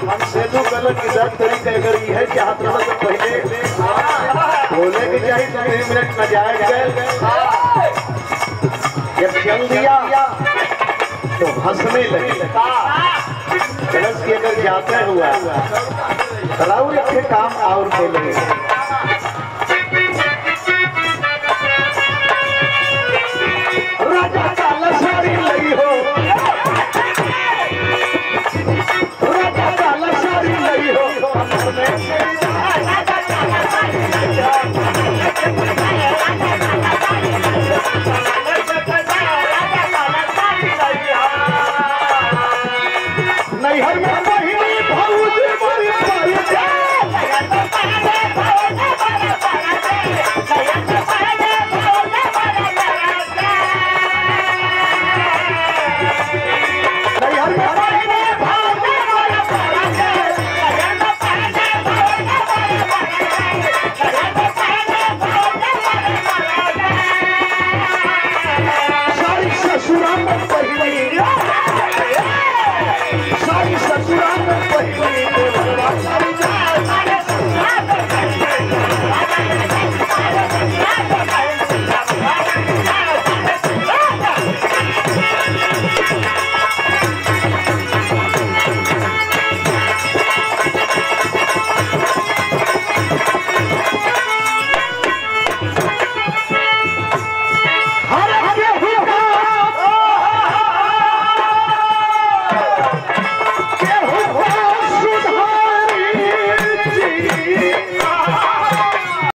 हमसे तो गलत की दर तरीके अगर ये है कि हाथ रहा तो पहले बोले कि चाहिए तो 3 मिनट न जाए जब चल दिया तो हंसने लगे गलत की अगर जाते हुआ तलाऊ रखे काम और के लगे